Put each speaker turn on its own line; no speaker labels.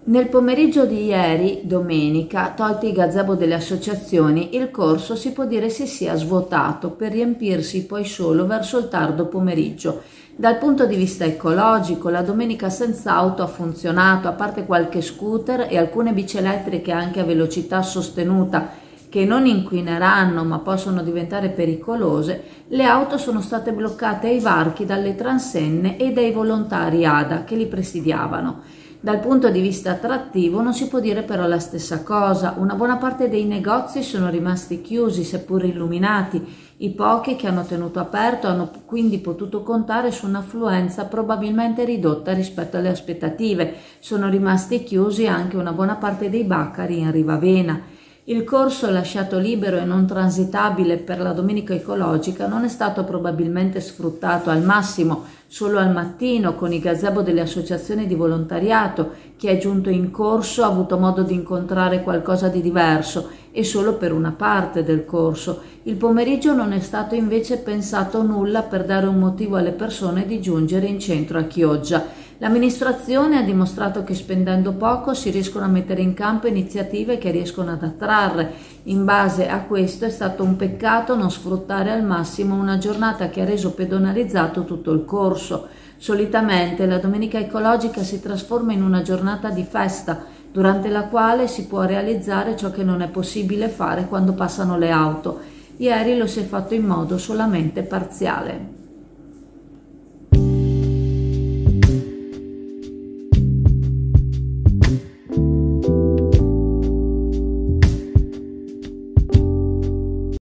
Nel pomeriggio di ieri, domenica, tolti i gazebo delle associazioni, il corso si può dire si sia svuotato per riempirsi poi solo verso il tardo pomeriggio. Dal punto di vista ecologico, la domenica senza auto ha funzionato, a parte qualche scooter e alcune bici elettriche anche a velocità sostenuta che non inquineranno ma possono diventare pericolose. Le auto sono state bloccate ai varchi dalle transenne e dai volontari ADA che li presidiavano. Dal punto di vista attrattivo non si può dire però la stessa cosa. Una buona parte dei negozi sono rimasti chiusi, seppur illuminati. I pochi che hanno tenuto aperto hanno quindi potuto contare su un'affluenza probabilmente ridotta rispetto alle aspettative. Sono rimasti chiusi anche una buona parte dei baccari in Rivavena. Il corso lasciato libero e non transitabile per la domenica ecologica non è stato probabilmente sfruttato al massimo. Solo al mattino, con i gazebo delle associazioni di volontariato, chi è giunto in corso ha avuto modo di incontrare qualcosa di diverso e solo per una parte del corso. Il pomeriggio non è stato invece pensato nulla per dare un motivo alle persone di giungere in centro a Chioggia. L'amministrazione ha dimostrato che spendendo poco si riescono a mettere in campo iniziative che riescono ad attrarre. In base a questo è stato un peccato non sfruttare al massimo una giornata che ha reso pedonalizzato tutto il corso. Solitamente la domenica ecologica si trasforma in una giornata di festa, durante la quale si può realizzare ciò che non è possibile fare quando passano le auto. Ieri lo si è fatto in modo solamente parziale.